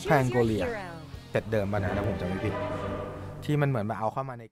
แพงโกเลียเซตเดิมป่ะนะถ้าผมจำไม่ผิดที่มันเหมือนแบบเอาเข้ามาใน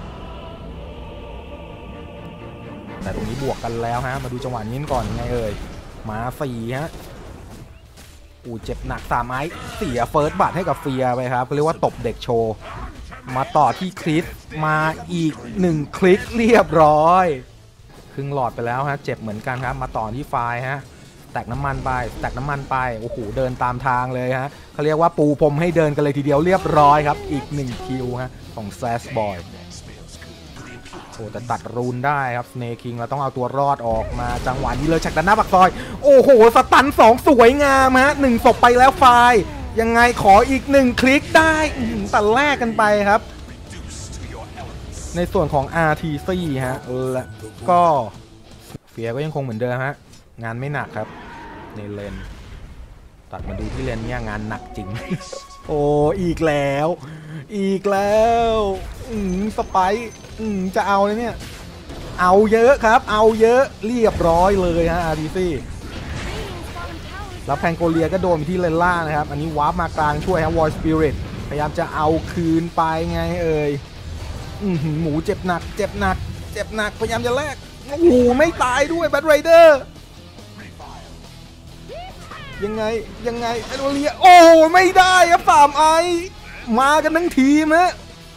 แต่ตรงนี้บวกกันแล้วฮะมาดูจังหวะนี้ก่อนไงเอ่ยมา4ฮะเจ็บหนัก3 ไม้เสียเฟิร์สบัตให้กับเฟียไปครับเรียกว่าตบเด็กโชว์มาต่อที่คริสมาอีก1คลิกเรียบร้อยครึ่งหลอดไปแล้วฮะเจ็บเหมือนกันครับมาต่อที่ไฟฮะแตกน้ำมันไปโอ้โหเดินตามทางเลยฮะเขาเรียกว่าปูพรมให้เดินกันเลยทีเดียวเรียบร้อยครับอีก1คิวฮะของแซสบอยแต่ตัดรูนได้ครับสเนคิงเราต้องเอาตัวรอดออกมาจังหวะนี้เลยจากด้านหน้าปากซอยโอ้โหสตัน2สวยงามฮะ1ศพไปแล้วไฟยังไงขออีก1คลิกได้แต่แลกกันไปครับในส่วนของ RTC ฮะและก็เฟียก็ยังคงเหมือนเดิมฮะงานไม่หนักครับในเลนตัดมาดูที่เลนเนี่ยงานหนักจริง โอ้อีกแล้วสไปซ์จะเอาเลยเนี่ยเอาเยอะครับเอาเยอะเรียบร้อยเลยฮะ RTC แล้วแพงโกเลียก็โดนไปที่เลนล่างนะครับอันนี้วาร์ปมากลางช่วยฮะวอลสปิริตพยายามจะเอาคืนไปไงเอ่ยหมูเจ็บหนักพยายามจะแลกโอ้โหไม่ตายด้วยแบทไรเดอร์ยังไงแบทโกเลียโอ้ไม่ได้ครับ3 ไอมากันทั้งทีมฮะ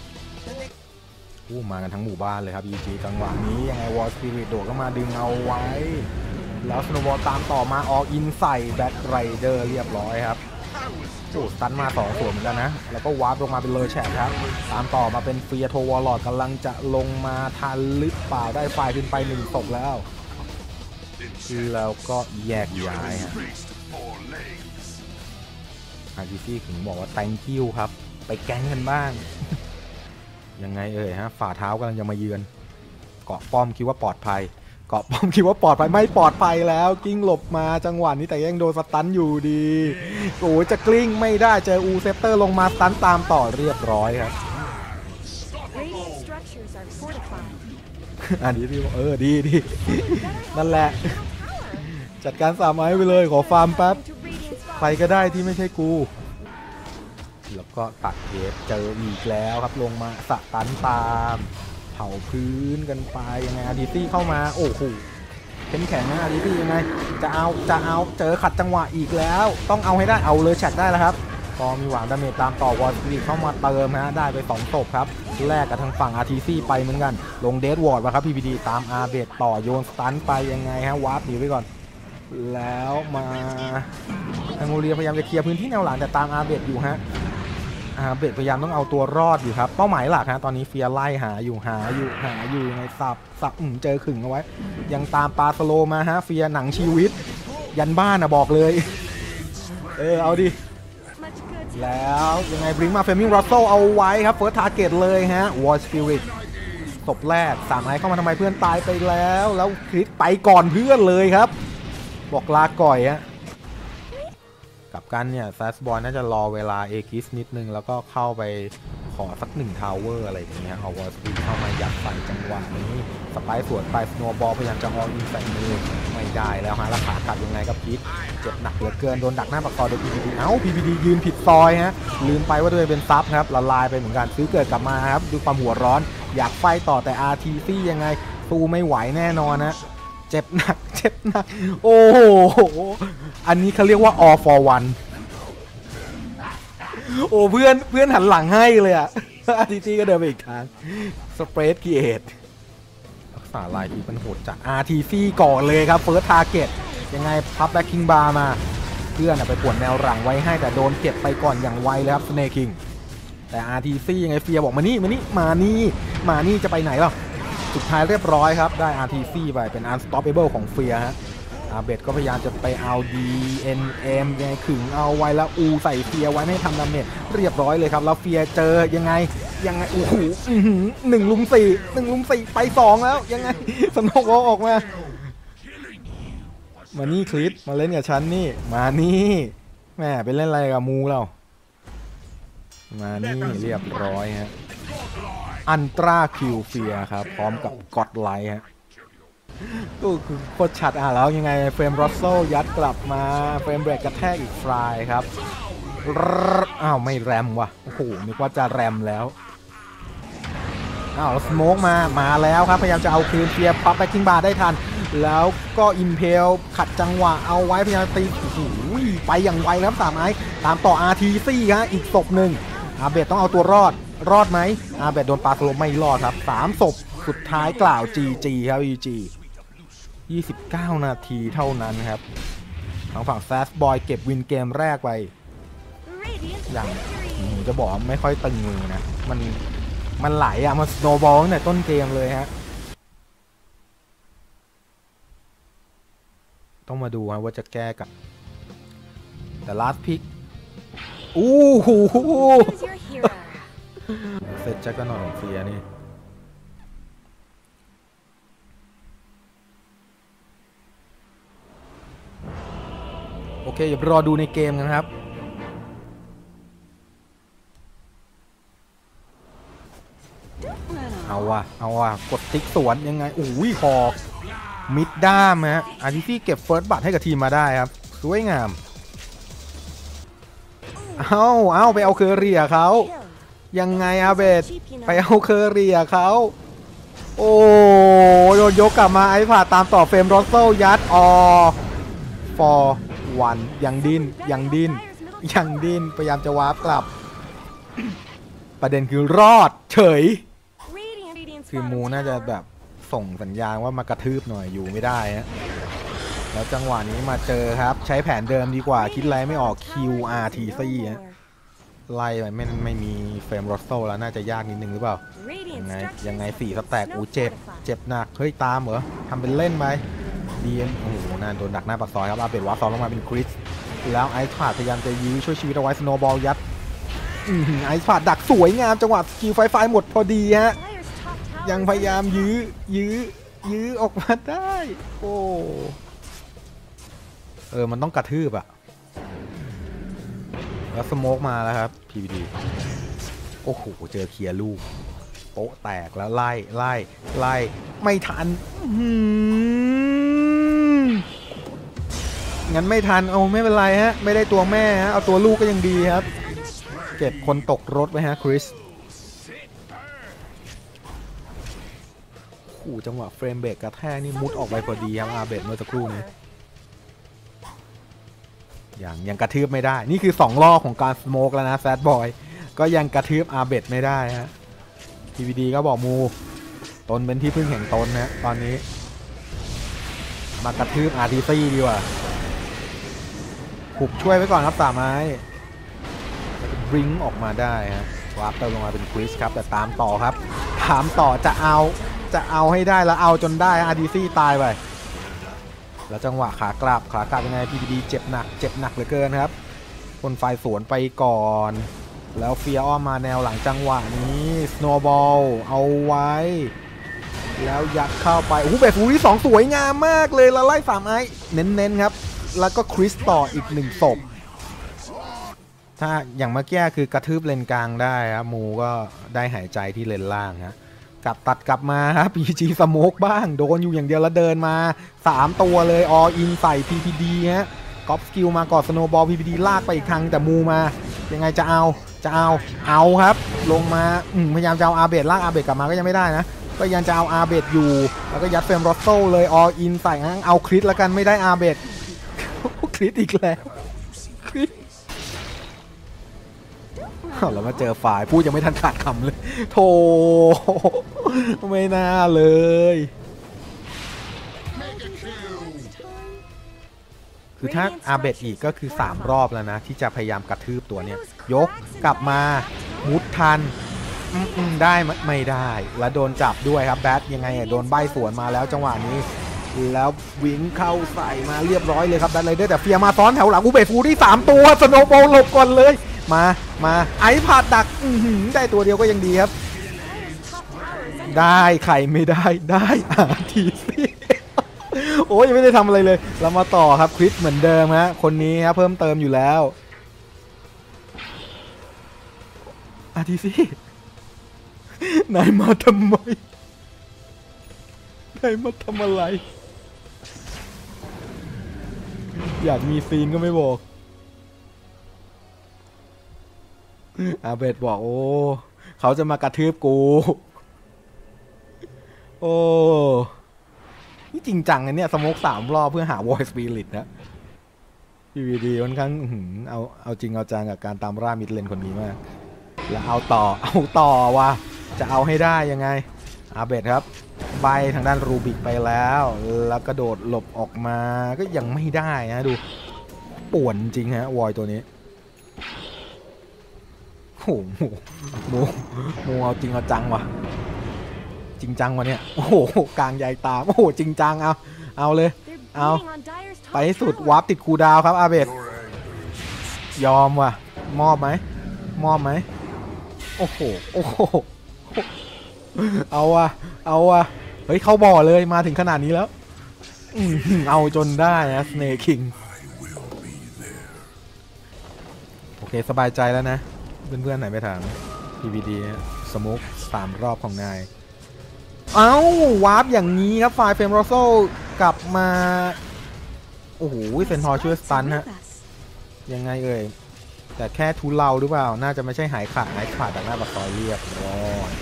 มากันทั้งหมู่บ้านเลยครับ EG จังหวะนี้ยังไงวอลสปิริตโดดเข้ามาดึงเอาไว้แล้วสโนว์บอลตามต่อมาออกอินใส่แบทไรเดอร์เรียบร้อยครับสตันมา2ส่วนเหมือนกันนะแล้วก็วาร์ปลงมาเป็นเลอแชทครับตามต่อมาเป็นเฟียโทวอลลอดกำลังจะลงมาทันหรือเปล่าได้ไฟขึ้นไป1ศพแล้วก็แยกย้ายฮะRTC ถึงบอกว่า thank you ครับไปแก๊งกันบ้าง ยังไงเอ่ยฮะฝ่าเท้ากำลังจะมาเยือนเกาะป้อมคิดว่าปลอดภัยไม่ปลอดภัยแล้วกิ้งหลบมาจังหวะนี้แต่ยังโดนสตันอยู่ดีจะกลิ้งไม่ได้เจออูเซปเตอร์ลงมาสตันตามต่อเรียบร้อยครับอันนี้พี่ดีนั่นแหละจัดการ3 ไม้ไปเลยขอฟาร์มแป๊บใครก็ได้ที่ไม่ใช่กูแล้วก็ตัดเทปเจออีกแล้วครับลงมาสตันตามเผาพื้นกันไปยังไงRTCเข้ามาโอ้โหเข้มแข็งนะRTCยังไงจะเอาเจอขัดจังหวะอีกแล้วต้องเอาให้ได้เอาเลยแชทได้แล้วครับพอมีหวังดาเมจตามต่อวอลสปิริตเข้ามาเติมนะได้ไป2ศพครับแลกกับทางฝั่งRTCไปเหมือนกันลงเดดวอร์ดมาครับ PPD ตามอาร์เบดต่อโยนสตันไปยังไงฮะวาร์ปหนีไปก่อนแล้วมาทางโอเลียพยายามจะเคลียร์พื้นที่แนวหลังแต่ตามอาร์เบดอยู่ฮะเบดพยายามต้องเอาตัวรอดอยู่ครับเป้าหมายหลักฮะตอนนี้เฟียไล่หาอยู่ยังไงสับเจอขึงเอาไว้ยังตามปาสโลมาฮะเฟียหนังชีวิตยันบ้านบอกเลยเอาดิแล้วยังไงบริงมาเฟมิงรัสโซเอาไว้ครับเฟิร์สทาร์เก็ตเลยฮะวอลสปิริตศพแรก3 ไอเข้ามาทำไมเพื่อนตายไปแล้วคริสไปก่อนเพื่อนเลยครับบอกลาก่อยฮะกับกันเนี่ยแซสบอลน่าจะรอเวลาเอกิสนิดนึงแล้วก็เข้าไปขอสัก1 ทาวเวอร์อะไรอย่างเงี้ยเอาวอลสปีดเข้ามายัดใส่จังหวะนี้สไปซ์สวนไปสโนว์บอลพยายามจะออกอินใส่มือไม่ได้แล้วฮะแล้วขากลับยังไงกับพิษเจ็บหนักเหลือเกินโดนดักหน้าปากซอยโดย PPD PPD ยืนผิดซอยฮะลืมไปว่าตัวเองเป็นซับครับละลายไปเหมือนกันซื้อเกิดกลับมาครับดูความหัวร้อนอยากไฟต่อแต่ RTC ยังไงสู้ไม่ไหวแน่นอนนะเจ็บหนักโอ้โหอันนี้เขาเรียกว่า all for one โอ้เพื่อนหันหลังให้เลยอ่ะRTCก็เดินไปอีกทางสเปรดคีเอทรักษาลายที่มันโหดจาก RTC ก่อนเลยครับเฟิร์สทาร์เก็ตยังไงพับแบ็คคิงบาร์มาเพื่อนไปปวดแนวหลังไว้ให้แต่โดนเก็บไปก่อนอย่างไวเลยครับสเนคิงแต่ RTC ยังไงเฟียบอกมานี่จะไปไหนล่ะสุดท้ายเรียบร้อยครับได้ RTC ไปเป็น unstoppable ของเฟียฮะเบดก็พยายามจะไปเอา DNM ยังไงขึงเอาไว้แล้วใส่เฟียไว้ให้ทำดาเมจเรียบร้อยเลยครับแล้วเฟียเจอยังไงโอ้โห1 ลุม 4ไป2แล้วยังไงสโนว์บอลออกมานี่คลิปมาเล่นกับฉันนี่มานี่แม่ไปเล่นอะไรกับมูเรามานี่เรียบร้อยฮะอันตราคิวเฟียครับพร้อมกับก็อดไลท์ฮะก็คือโคตรชัดแล้วยังไงเฟรมรอสโซยัดกลับมาเฟรมเบรกกระแทกอีกฟลายครับอ้าวไม่แรมว่ะโอ้โหนึกว่าจะแรมแล้วอ้าวสโมกมาแล้วครับพยายามจะเอาคืนเฟียร์พับแบ็คกิ้งบาร์ได้ทันแล้วก็อิมเพลขัดจังหวะเอาไว้พยายามตีโอ้โหไปอย่างไวครับ3ไม้ตามต่อ RTC ฮะอีกศพหนึ่งอาเบตต้องเอาตัวรอดไหมอาเบตโดนปาสโลไม่รอดครับ3ศพสุดท้ายกล่าว GG ครับ GG 29 นาทีเท่านั้นครับทางฝั่งแซสบอยเก็บวินเกมแรกไปอย่างจะบอกไม่ค่อยตึงมือนะมันไหลอะมันสโนว์บอลตั้งแต่ต้นเกมเลยฮะต้องมาดูว่าจะแก้กับแต่ลาสพิกอู้หูเสร็จจะก็นอนของเฟียนี่โอเคเดี๋ยวรอดูในเกมกันครับเอาว่ะกดติ๊กสวนยังไงอุ้ยคอมิดด้ามฮะอาร์ติฟี่เก็บเฟิร์สบัตให้กับทีมมาได้ครับสวยงามเอาไปเอาเคอรี่เขายังไงอาเบตไปเอาเคอรี่เขาโอ้โดนยกกลับมาไอ้ผ่าตามต่อเฟรมรอสเซลยัดฟอร์วันยังดิ้นพยายามจะวาร์ปกลับประเด็นคือรอดเฉยคือมูน่าจะแบบส่งสัญญาณว่ามากระทืบหน่อยอยู่ไม่ได้ฮะแล้วจังหวะนี้มาเจอครับใช้แผนเดิมดีกว่าคิดอะไรไม่ออก QRTC ฮะไล่ไปไม่มีเฟรมรอสโซแล้วน่าจะยากนิดนึงหรือเปล่ายังไง4 สแต็กเจ็บหนักเฮ้ยตามเหรอทำเป็นเล่นไปดีโอ้โหน่าโดนดักหน้าปากซอยครับอาเบตวาร์ปซ้อนลงมาเป็นคริสแล้วไอซ์พาดพยายามจะยื้อช่วยชีวิตเอาไว้สโนว์บอลยัดไอซ์พาดดักสวยงามจังหวะสกิลไฟหมดพอดีฮะยังพยายามยื้อออกมาได้โอ้มันต้องกระทืบอะแล้วสโมกมาแล้วครับ PVD โอ้โหเจอเคลียร์ลูกโป๊ะแตกแล้วไล่ไม่ทันงั้นไม่ทันไม่เป็นไรฮะไม่ได้ตัวแม่ฮะเอาตัวลูกก็ยังดีครับเก็บคนตกรถไว้ฮะคริสขู่จังหวะเฟรมเบรกกระแทกนี่มุดออกไปพอดีครับอาเบตเมื่อสักครู่นี้ยังกระทืบไม่ได้นี่คือ2 รอบของการสโมกแล้วนะแซดบอยก็ยังกระทืบอาเบตไม่ได้ฮะ PVD ก็บอกมูตนเป็นที่พึ่งแห่งตนนะตอนนี้มากระทืบ RTC ดีกว่าขุบช่วยไว้ก่อนครับ3 ไม้ริงออกมาได้ฮะวาร์ปเติมลงมาเป็นคริสครับแต่ตามต่อครับถามต่อจะเอาให้ได้แล้วเอาจนได้ RTC ตายไปแล้วจังหวะขากลับยังไง PVD เจ็บหนักเหลือเกินครับคนไฟสวนไปก่อนแล้วเฟียอ้อมมาแนวหลังจังหวะนี้สโนว์บอลเอาไว้แล้วยัดเข้าไปโอ้โหแบบฟูที่2สวยงามมากเลยแล้วไล่3 ไอ้เน้นครับแล้วก็คริสต่ออีก1 ศพถ้าอย่างเมื่อกี้คือกระทืบเลนกลางได้ครับมูก็ได้หายใจที่เลนล่างฮะตัดกลับมาครับ PG สโมกบ้างโดนอยู่อย่างเดียวแล้วเดินมา3 ตัวเลยออินใส่ PPD ฮะก๊อปสกิลมาก่อนสโนว์บอล PPD ลากไปอีกทางแต่มูมายังไงจะเอาครับลงมาพยายามจะเอาอาเบตลากอาเบตกลับมาก็ยังไม่ได้นะก็ยังจะเอาอาเบตอยู่แล้วก็ยัดเฟรมรอสโซเลยออินใส่เอาคริสแล้วกันไม่ได้อาเบตคริสอีกแล้วคริสเรามาเจอฝ่ายพูดยังไม่ทันขาดคำเลยโธ่ไม่น่าเลยคือถ้าอาเบตอีกก็คือ3 รอบแล้วนะที่จะพยายามกระทืบตัวเนี้ยยกกลับมามุดทันได้ไม่ได้แล้วโดนจับด้วยครับแบทยังไงโดนใบสวนมาแล้วจังหวะนี้แล้ววิ่งเข้าใส่มาเรียบร้อยเลยครับแบทเลยได้แต่เฟียมาซ้อนแถวหลังอูเบตฟูที่3 ตัวสโนว์บอลหลบก่อนเลยมาไอ้ผ่าดักได้ตัวเดียวก็ยังดีครับได้ไข่ไม่ได้RTC โอ้ยยังไม่ได้ทำอะไรเลยเรามาต่อครับคริสเหมือนเดิมฮะคนนี้ครับเพิ่มเติมอยู่แล้ว RTC นายมาทำไมนายมาทำอะไรอยากมีซีนก็ไม่บอกอาเบดบอกโอ้เขาจะมากระทืบกูโอ้นี่จริงจังนะเนี่ยสโมก3 รอบเพื่อหาวอยสปิริตนะพีวีดีค่อนข้างเอาจริงเอาจังกับการตามล่ามิดเลนคนนี้มากแล้วเอาต่อว่ะจะเอาให้ได้ยังไงอาเบดครับใบทางด้านรูบิกไปแล้วกระโดดหลบออกมาก็ยังไม่ได้นะดูป่วนจริงฮะวอยตัวนี้โอ้โหโมเอาจริงเอาจังว่ะจริงจังวะเนี่ยโอ้โหกลางใหญ่ตามโอ้โหจริงจังเอาเลยเอาไปให้สุดวาร์ปติดคูดาวครับอาเบดยอมว่ะมอบไหมโอ้โหเอาว่ะเฮ้ยเข้าบ่อเลยมาถึงขนาดนี้แล้วเอาจนได้นะสเนคคิงโอเคสบายใจแล้วนะเพื่อนๆไหนไปถาม PVD สโมก3 รอบของนายวาร์ปอย่างนี้ครับฝ่ายเฟรมโรโซกลับมาโอ้โหเซนทอร์ช่วยสตันฮะยังไงเอ่ยแต่แค่ทุเลาหรือเปล่าน่าจะไม่ใช่หายขาดจากหน้าปากซอยเรียบร้อย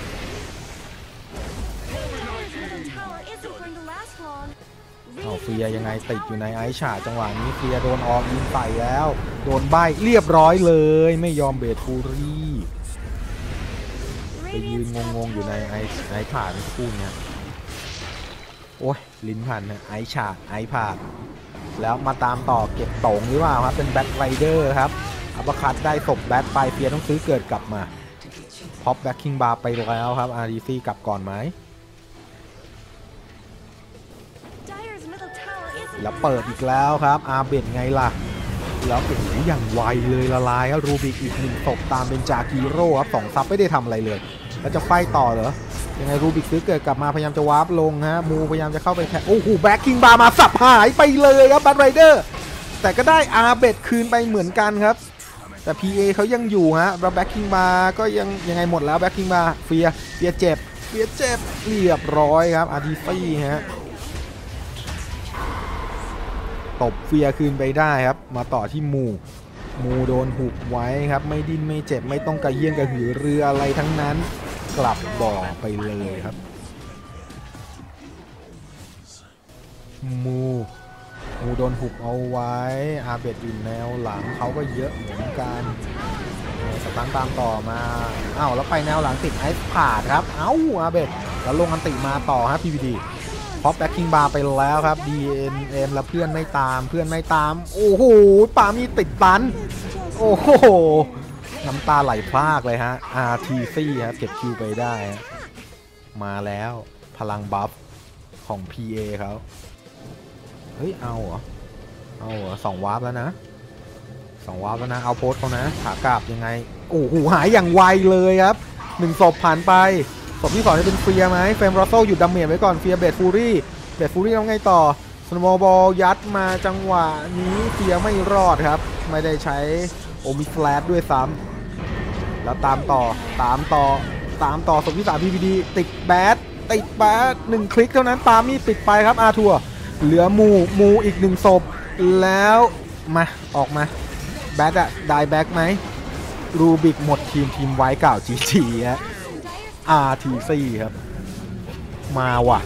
เฟียยังไงติดอยู่ในไอชาจังหวะนี้เฟียโดนออกยิงใส่แล้วโดนใบเรียบร้อยเลยไม่ยอมเบดฟูรี่ไปยืนงงอยู่ในไอผ่านสักครู่เนี่ยโอ้ยลิ้นพันนะไอผ่านแล้วมาตามต่อเก็บตงหรือเปล่าครับเป็นแบ็คไรเดอร์ครับอัปเปอร์คัตได้ศพแบ็คไปเฟียต้องซื้อเกิดกลับมาพอปแบ็คคิงบาร์ไปแล้วครับอาร์ดีซีกลับก่อนไหมแล้วเปิดอีกแล้วครับอาเบดไงล่ะแล้วโอ้โหอย่างไวเลยละลายครับรูบิกอีก1 ศพตามเป็นจากีโร่ครับ2 ซับไม่ได้ทำอะไรเลยแล้วจะไฟต่อเหรอยังไงรูบิกซื้อเกิดกลับมาพยายามจะวาร์ปลงฮะมูพยายามจะเข้าไปแทะโอ้โหแบ็คคิงบาร์มาสับหายไปเลยครับบัตไรเดอร์แต่ก็ได้อาเบดคืนไปเหมือนกันครับแต่ PA เขายังอยู่ฮะแล้วแบ็คคิงบาร์ก็ยังไงหมดแล้วแบ็คคิงบาร์เฟียเจ็บเรียบร้อยครับอาร์ดีฟี่ฮะตบเฟียคืนไปได้ครับมาต่อที่มูโดนหุบไว้ครับไม่ดิ้นไม่เจ็บไม่ต้องกระเยียนกระหือรืออะไรทั้งนั้นกลับบ่อไปเลยครับมูโดนหุบเอาไว้อาเบดอยู่แนวหลังเขาก็เยอะเหมือนกันสตันตามต่อมาแล้วไปแนวหลังติดไอซ์ขาดครับอาเบดแล้วลงอันติมาต่อฮะ PVDพอปแบ็คคิงบาร์ไปแล้วครับ DNM แล้วเพื่อนไม่ตามโอ้โหปามีติดตันโอ้โหน้ำตาไหลพรากเลยฮะ RTC ครับเก็บคิวไปได้มาแล้วพลังบัฟของ PA เขาเฮ้ยเอาเหรอ2 วาร์ปแล้วนะเอาโพสเขานะขากลับยังไงโอ้โหหายอย่างไวเลยครับ1 ศพผ่านไปศพที่2จะเป็นเฟียไหมเฟรมโรโซหยุดดาเมจไว้ก่อนเฟียเบดฟูรี่แล้วไงต่อสโนว์บอลยัดมาจังหวะนี้เฟียไม่รอดครับไม่ได้ใช้โอมิสแลดด้วยซ้ำแล้วตามต่อศพที่3 PVD ติดแบด1 คลิกเท่านั้นปามีติดไปครับอาทัวเหลือมูอีก1 ศพแล้วมาออกมาแบดอะได้แบ็กไหมรูบิกหมดทีมไว้เก่า GG ฮะRTC ครับมาว่ะ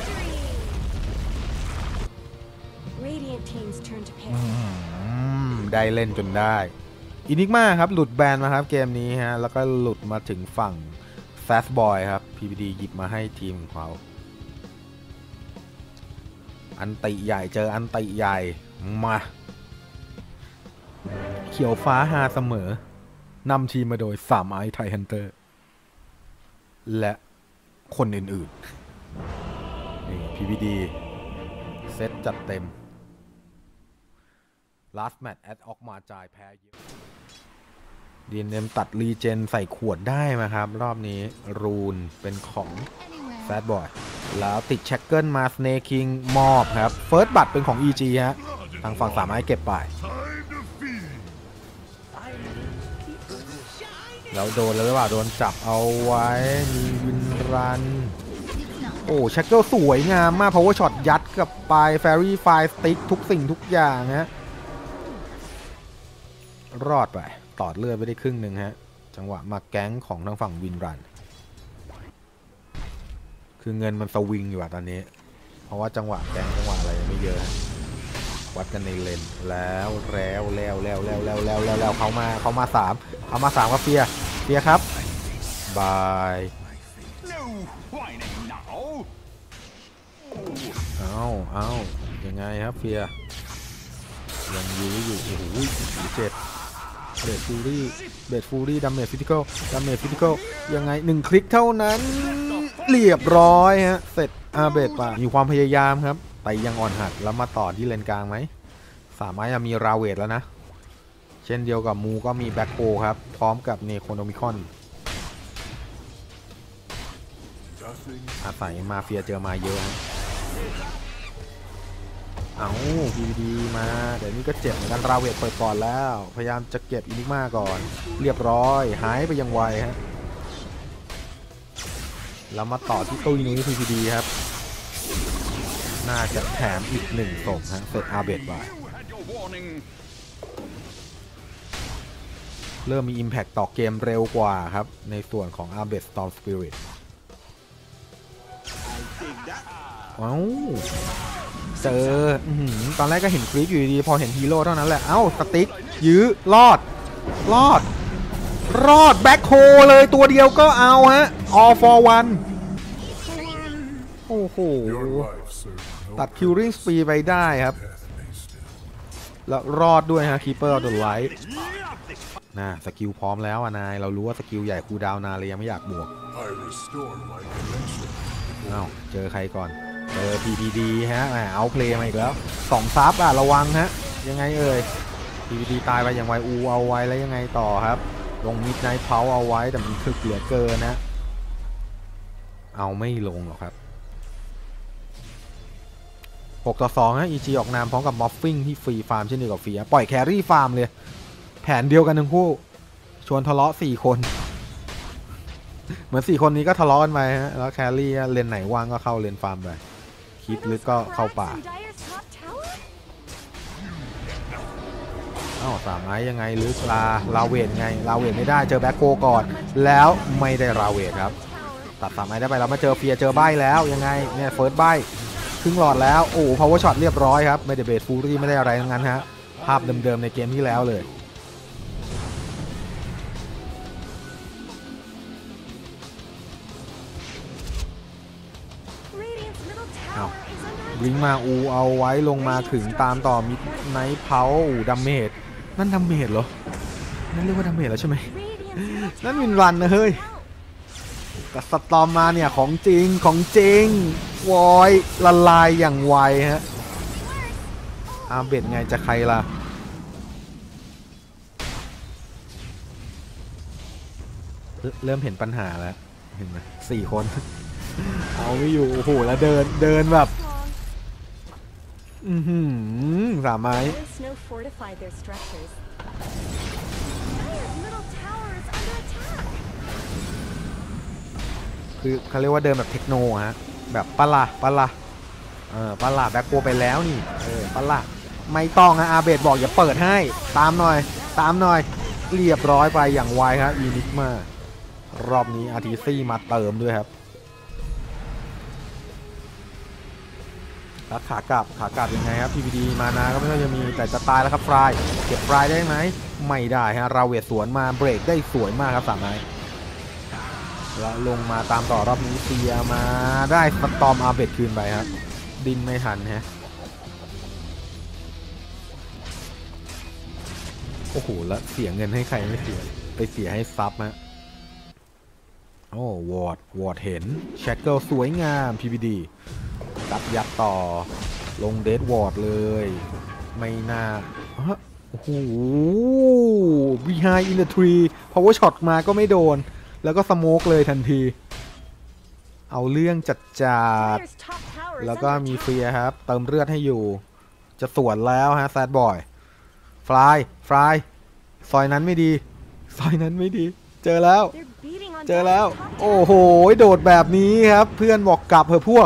ได้เล่นจนได้อินิกมาครับหลุดแบนมาครับเกมนี้ฮะแล้วก็หลุดมาถึงฝั่งแฟสบอยครับ PVD หยิบมาให้ทีมของเขาอันติใหญ่เจออันติใหญ่มาเขียวฟ้าฮาเสมอนำทีมมาโดย3 ไอไทฮันเตอร์และคนอื่นๆนี่ PVD เซตจัดเต็ม last match แอดออกมาจ่ายแพ้เยอะ DNM ตัดรีเจนใส่ขวดได้มาครับรอบนี้รูนเป็นของแฟตบอยแล้วติดแช็กเกิลมาสเนคิงมอบครับเฟิร์สบัตเป็นของ EG ฮะทางฝั่ง3 ไม้เก็บไปแล้วโดนแล้วหรือเปล่าโดนจับเอาไว้มีวินรันโอ้แช็กเกิลสวยงามมาก power shot ยัดกับไปแฟรี่ไฟสติ๊กทุกสิ่งทุกอย่างฮะรอดไปตอดเลือดไปได้ครึ่งหนึ่งฮะจังหวะมาแก๊งของทางฝั่งวินรันคือเงินมันสวิงอยู่อะตอนนี้เพราะว่าจังหวะแก๊งจังหวะอะไรไม่เยอะวัดกันในเลนแล้วเข้ามา3ก็เฟียครับบายเอายังไงครับเฟียยังยื้ออยู่โอ้โหเจ็บเบดฟูรี่ดาเมจฟิสิกอลยังไง1คลิกเท่านั้นเรียบร้อยฮะเสร็จอาเบดป่ะมีความพยายามครับไปยังอ่อนหัดแล้วมาต่อที่เลนกลางไหมสามารถจะมีราเวทแล้วนะเช่นเดียวกับมูก็มีแบ็คโฮครับพร้อมกับเนโคโนมิคอนอาศัยมาเฟียเจอมาเยอะเอาPVDมาเดี๋ยวนี้ก็เจ็บเหมือนกันราเวทเปิดก่อนแล้วพยายามจะเก็บอินิกมาก่อนเรียบร้อยหายไปยังไวฮะแล้วมาต่อที่ตู้นี้ PVD ครับน่าจะแถมอีก1ศพฮะเสร็จอาเบดไปเริ่มมี Impact ต่อเกมเร็วกว่าครับในส่วนของ Arbet Storm Spirit เจอตอนแรกก็เห็นคลิปอยู่ดีพอเห็นฮีโร่เท่านั้นแหละสติ๊กยื้อรอดแบ็คโฮเลยตัวเดียวก็เอาฮะ all for one โอ้โหตัดคิวริงสปีไปได้ครับแล้วรอดด้วยฮะคีเปอร์โดนไลท์สกิลพร้อมแล้วนายเรารู้ว่าสกิลใหญ่คูลดาวน์นานเลยยังไม่อยากบวกเจอใครก่อนเจอ PPD ฮะเอาเพลย์มาอีกแล้ว2ซับระวังฮะยังไงPPD ตายไปอย่างไวเอาไว้แล้วยังไงต่อครับลงมิดไนท์เพาเอาไว้แต่มันคือเหลือเกินนะเอาไม่ลงหรอกครับ6-2ฮะ EG ออกนามพร้อมกับมอฟฟิงที่ฟรีฟาร์มเช่นเดียวกับเฟียปล่อยแครี่ฟาร์มเลยแผนเดียวกันทั้งคู่ชวนทะเลาะ4คนเหมือน4คนนี้ก็ทะเลาะกันไปฮะแล้วแครี่เลนไหนว่างก็เข้าเลนฟาร์มไปคิดลึกก็เข้าป่า3ไม้ยังไงลึกลาเวทไงลาเวทไม่ได้เจอแบ็คโกก่อนแล้วไม่ได้ลาเวทครับตัด3ไม้ได้ไปแล้วมาเจอเฟียเจอใบแล้วยังไงเนี่ยเฟิร์สใบครึ่งหลอดแล้วพาวเวอร์ช็อตเรียบร้อยครับไม่ได้เบสฟูรี่ไม่ได้อะไรทั้งนั้นฮะภาพเดิมๆในเกมที่แล้วเลยลิงมาเอาไว้ลงมาถึงตามต่อมิดไนท์เพาดัมเมจนั่นดัมเมจเหรอนั่นเรียกว่าดัมเมจแล้วใช่ไหมนั่นวินรันนะเฮ้ยแต่สตอมมาเนี่ยของจริงวอยละลายอย่างไวฮะอาเบดไงจะใครล่ะเริ่มเห็นปัญหาแล้วเห็นไหม4 คนเอาไม่อยู่โอ้โหแล้วเดินแบบ3 ไม้คือเขาเรียกว่าเดินแบบเทคโนฮะแบบปะล่ะแบ็คโกไปแล้วนี่ปะล่ะไม่ต้องอาเบดบอกอย่าเปิดให้ตามหน่อยเรียบร้อยไปอย่างไวครับอีนิกมารอบนี้อาร์ทีซี่มาเติมด้วยครับแล้วขากลับยังไงครับ PVD มานาก็ไม่ค่อยจะมีแต่จะตายแล้วครับฟรายเก็บฟรายได้ไหมไม่ได้ฮะราเวทสวนมาเบรกได้สวยมากครับ3 ไม้แล้วลงมาตามต่อรอบนี้เซียมาได้สตอมอาเบดคืนไปครับดินไม่ทันฮะโอ้โหแล้วเสียเงินให้ใครไม่เสียไปเสียให้ซับฮะวอร์ดเห็นแชกเกิลสวยงาม PVD ยัดต่อลงเดดวอร์ดเลยไม่น่าโอ้โห behind in the tree power shot มาก็ไม่โดนแล้วก็สโมกเลยทันทีเอาเรื่องจัดแล้วก็มีเฟียครับเติมเลือดให้อยู่จะสวนแล้วฮะแซดบอยฟลายซอยนั้นไม่ดีเจอแล้วโอ้โหโดดแบบนี้ครับเพื่อนบอกกลับเถอะพวก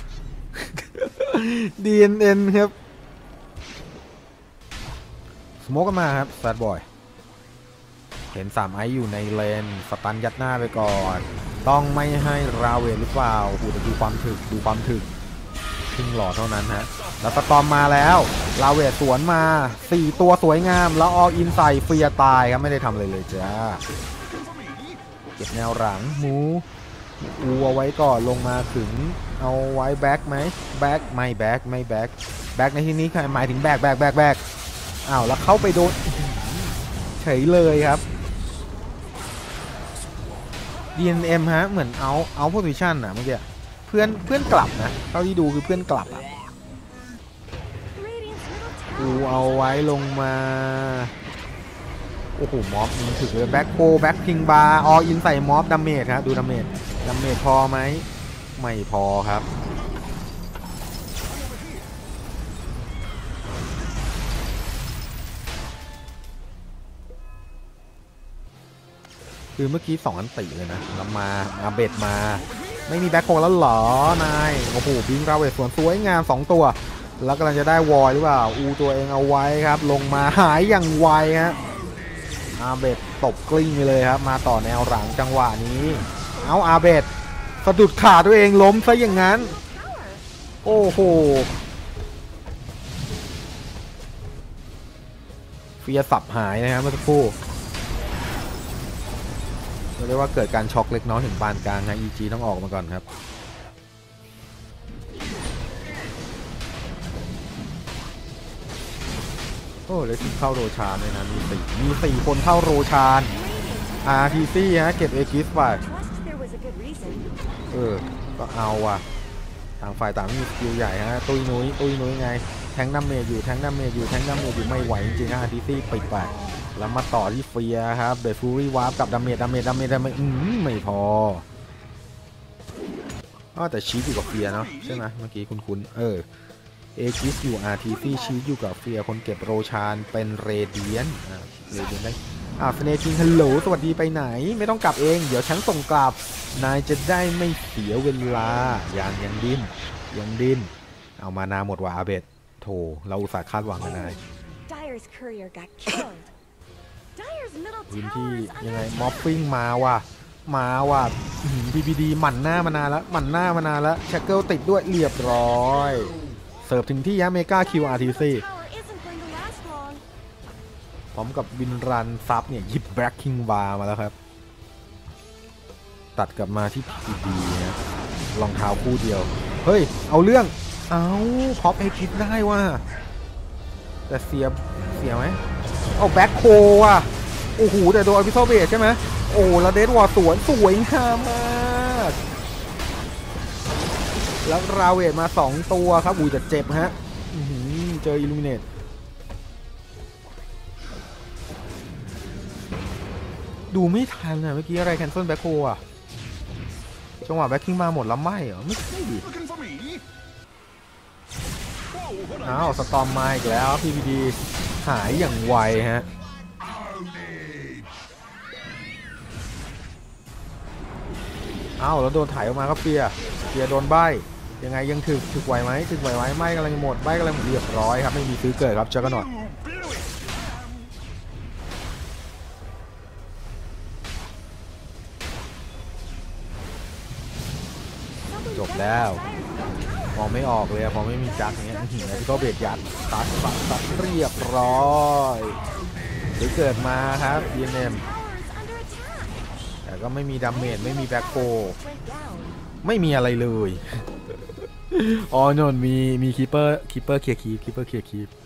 DNN ครับสโมกกันมาครับแซดบอยพเห็น3ไอซ์อยู่ในเลนสตันยัดหน้าไปก่อนต้องไม่ให้ราเวทหรือเปล่าดูความถึกทิ้งหล่อเท่านั้นฮะแล้วสตอมมาแล้วราเวทสวนมา4ตัวสวยงามแล้วออลอินใส่เฟียตายครับไม่ได้ทำอะไรเลยจ้าเก็บแนวหลังมูเอาไว้ก่อนลงมาถึงเอาไว้แบ็กไหมแบ็กไม่แบ็กในที่นี้หมายถึงแบ็กอ้าวแล้วเข้าไปโดนเฉยเลยครับ DNM ฮะเหมือนเอาโพซิชันอะเมื่อกี้เพื่อนกลับนะเท่าที่ดูคือเพื่อนกลับอะเอาไว้ลงมาโอ้โหม็อบมันถึงเลยแบ็คโคแบ็คพิงบาร์ออินใส่ม็อบดาเมจครับดูดาเมจพอไหมไม่พอครับคือเมื่อกี้2 อันติเลยนะแล้วมาเบ็ดมาไม่มีแบ็คโคแล้วเหรอนายโอ้โหบิงราเวทสวนสวยงาม2ตัวแล้วกำลังจะได้วอยหรือเปล่าตัวเองเอาไว้ครับลงมาหายอย่างไวฮะอาเบดตบกลิ้งไปเลยครับมาต่อแนวหลังจังหวะนี้เอาอาเบดสะดุดขาตัวเองล้มซะอย่างนั้นโอ้โหเฟียสับหายนะครับเมื่อสักครู่เรียกว่าเกิดการช็อกเล็กน้อยถึงปานกลางฮะ EG ต้องออกมาก่อนครับโอ้เลยที่เข้าโรชานเลยนะมี4คนเข้าโรชานRTC ฮะเก็บเอกิสไปก็เอาว่ะต่างฝ่ายต่างมีสกิลใหญ่ฮะตุ้ยนุ้ยไงแทงดาเมจอยู่ไม่ไหวจริงๆRTCปิดไปแล้วมาต่อที่เฟียครับเดฟูรี่วาร์ปกับดาเมจไม่พอแต่ชีสอยู่กับเฟียเนาะใช่ไหมเมื่อกี้คุณเอกิสอยู่ RTC ชีสอยู่กับเฟียคนเก็บโรชานเป็นเรเดียนได้สเนชิงฮัลโหลสวัสดีไปไหนไม่ต้องกลับเองเดี๋ยวฉันส่งกลับนายจะได้ไม่เสียเวลายังดิ้นเอามานาหมดว่ะอาเบดโถเราอุตส่าห์คาดหวังกันนายพื้นที่ยังไงม็อบปิ้งมาว่ะPPD หมั่นหน้ามานานแล้วแชกเกิลติดด้วยเรียบร้อยเสิร์ฟถึงที่ยะเมกาคิว RTC พร้อมกับวินรันซับเนี่ยหยิบแบล็คคิงบาร์มาแล้วครับตัดกลับมาที่ PPD นะรองเท้าคู่เดียวเฮ้ยเอาเรื่องพ็อปเอกิสได้ว่ะแต่เสียไหมเอาแบ็คโคว่ะโอ้โหแต่โดนอพิโซเบสใช่ไหมโอ้แล้วเดดวอร์สวยงามมากแล้วราเวทมา2ตัวครับแต่เจ็บฮะเจออิลูมิเนตดูไม่ทันอะเมื่อกี้อะไรแคนเซิลแบ็คโคอะจังหวะแบ็คคิงมาหมดแล้วไม่เหรอไม่ใช่ดิสตอมมาอีกแล้ว PPD หายอย่างไวฮะแล้วโดนถ่ายออกมาครับเฟียโดนใบยังไงยังถึกไหวไหมไม่กำลังหมดใบกำลังเรียบร้อยครับไม่มีซื้อเกิดครับจักรนอตจบแล้วมองไม่ออกเลยพอไม่มีจักเนี้ยที่เขาเบียดยัดตัดเรียบร้อยหรือเกิดมาครับ DNM แต่ก็ไม่มีดาเมจไม่มีแบ็คโคไม่มีอะไรเลยนนมีคีเปอร์เคลียร์คีป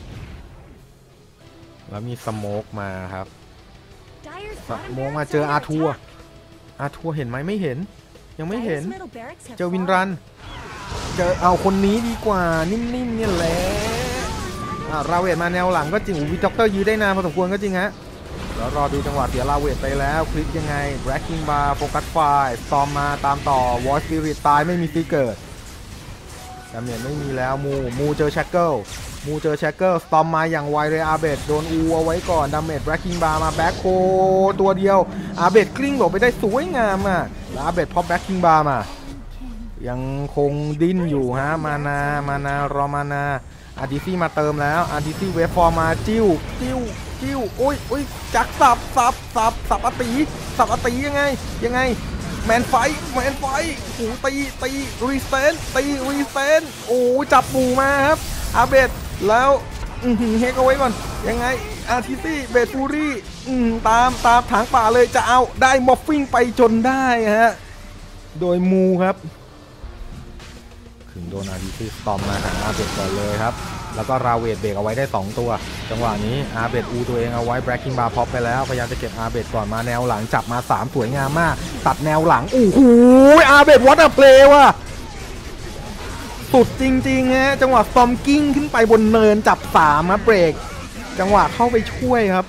แล้วมีสโมกมาครับสโมกมาเจออาทัวเห็นไหมไม่เห็นยังไม่เห็นเจอวินรันเจอเอาคนนี้ดีกว่านิ่มๆเนี่ยแหละราเวทมาแนวหลังก็จริงวิด็อกเตอร์ยื้อได้นานพอสมควรก็จริงฮะแล้วรอดูจังหวะเสียราเวทไปแล้วคลิกยังไงแบล็คกิ้งบาร์โฟกัสไฟสตอมมาตามต่อวอร์สปิริตตายไม่มีฟีเกิดดาเมจไม่มีแล้วมูเจอแชกเกิลสตอมมาอย่างไวเลยอาเบดโดนเอาไว้ก่อนดาเมจแบล็คกิ้งบาร์มาแบ็คโคตัวเดียวอาเบดกลิ้งหลบไปได้สวยงามแล้วอาเบดพอแบ็คกิ้งบาร์มายังคงดิ้นอยู่ฮะมานารอมานาRTCมาเติมแล้วRTCเวฟฟอร์มาจิ้วกิลโอ้ยจักสับอติยังไงแมนไฟโอ้ตีรีเซนโอ้จับหมู่มาครับอาเบดแล้วเฮกเอาไว้ก่อนยังไงอาร์ทีซี่เบดฟูรี่ตามถางป่าเลยจะเอาได้มอฟฟิ้งไปจนได้ฮะโดยมูครับถึงโดนอาร์ทีซี่สตอมมาหาอาเบดก่อนเลยครับแล้วก็ราเวทเบรกเอาไว้ได้2ตัวจังหวะนี้อาเบดตัวเองเอาไว้แบล็กกิ้งบาร์พ็อปไปแล้วพยายามจะเก็บอาเบดก่อนมาแนวหลังจับมา3สวยงามมากตัดแนวหลังโอ้โหอาเบดวอตอะเพลย์ว่ะสุดจริงๆฮะจังหวะสตอมกิ้งขึ้นไปบนเนินจับ3ครับเบรกจังหวะเข้าไปช่วยครับ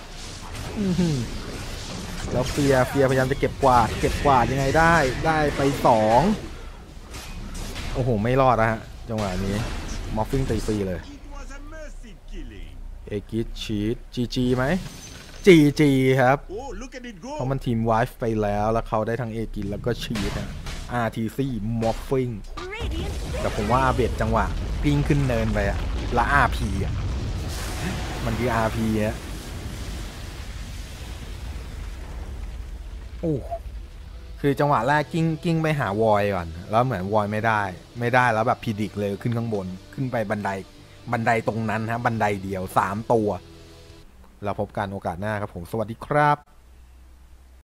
แล้วเฟียพยายามจะเก็บกวาดยังไงได้ไป2โอ้โหไม่รอดนะฮะจังหวะนี้มอฟฟิ้งตีฟรีเลยเอกิสชีตจีไหมจีครับเพราะมันทีมไวฟ์ไปแล้วเขาได้ทั้งเอกิสแล้วก็ชีตนะ RTC มอฟฟิ้งแต่ผมว่าอาเบดจังหวะปิ้งขึ้นเนินไปอะและ RP อะมันคือ RP อะโอ้คือจังหวะแรกกิ้งไปหาวอยก่อนแล้วเหมือนวอยไม่ได้แล้วแบบพิดิกเลยขึ้นข้างบนขึ้นไปบันไดตรงนั้นฮะบันไดเดียว3ตัวเราพบกันโอกาสหน้าครับผมสวัสดีครับ